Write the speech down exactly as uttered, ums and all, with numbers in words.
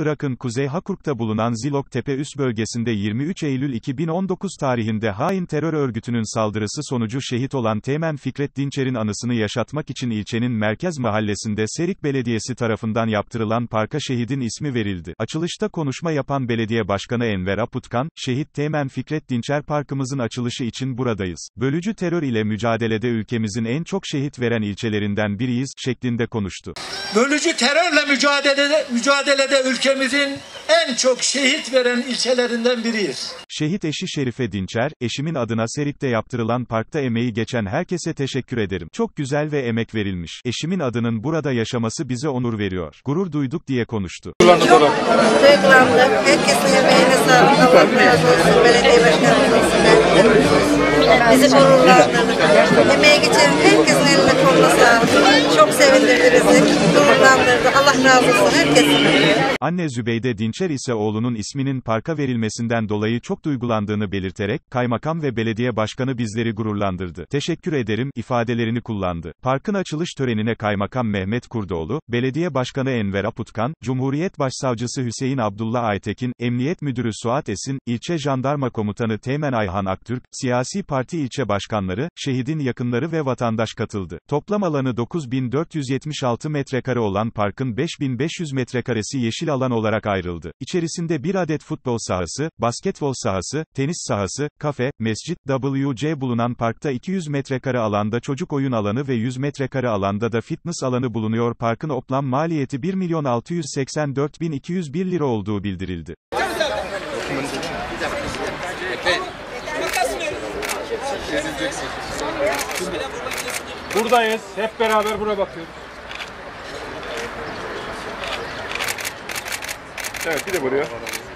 Irak'ın Kuzey Hakurk'ta bulunan Zilok Tepe üs bölgesinde yirmi üç Eylül iki bin on dokuz tarihinde hain terör örgütünün saldırısı sonucu şehit olan Teğmen Fikret Dinçer'in anısını yaşatmak için ilçenin merkez mahallesinde Serik Belediyesi tarafından yaptırılan parka şehidin ismi verildi. Açılışta konuşma yapan Belediye Başkanı Enver Aputkan, "Şehit Teğmen Fikret Dinçer Parkımızın açılışı için buradayız. Bölücü terör ile mücadelede ülkemizin en çok şehit veren ilçelerinden biriyiz," şeklinde konuştu. Bölücü terörle mücadelede, mücadelede ülkemizin en çok şehit veren ilçelerinden biriyiz. Şehit eşi Şerife Dinçer, "Eşimin adına Serik'te yaptırılan parkta emeği geçen herkese teşekkür ederim. Çok güzel ve emek verilmiş. Eşimin adının burada yaşaması bize onur veriyor. Gurur duyduk," diye konuştu. Çok duygulandım. Herkesin emeğine sağlık. Allah razı olsun. Belediye başkanımız olsun. Bizi gururlandırdı. Emeği geçen herkesin eline koluna sağlık. Çok sevindirdi bizi. Gururlandırdı. Allah razı olsun herkesin. Anne Zübeyde Dinçer ise oğlunun isminin parka verilmesinden dolayı çok duygulandığını belirterek, "Kaymakam ve belediye başkanı bizleri gururlandırdı. Teşekkür ederim," ifadelerini kullandı. Parkın açılış törenine Kaymakam Mehmet Kurdoğlu, Belediye Başkanı Enver Aputkan, Cumhuriyet Başsavcısı Hüseyin Abdullah Aytekin, Emniyet Müdürü Suat Esin, İlçe Jandarma Komutanı Teğmen Ayhan Aktürk, siyasi parti ilçe başkanları, şehidin yakınları ve vatandaş katıldı. Toplam alanı dokuz bin dört yüz yetmiş altı metrekare olan parkın beş bin beş yüz metrekaresi yeşil alan olarak ayrıldı. İçerisinde bir adet futbol sahası, basketbol sahası, tenis sahası, kafe, mescit, W C bulunan parkta iki yüz metrekare alanda çocuk oyun alanı ve yüz metrekare alanda da fitness alanı bulunuyor. Parkın toplam maliyeti bir milyon altı yüz seksen dört bin iki yüz bir lira olduğu bildirildi. Buradayız. Hep beraber buraya bakıyoruz. Evet, bir de buraya.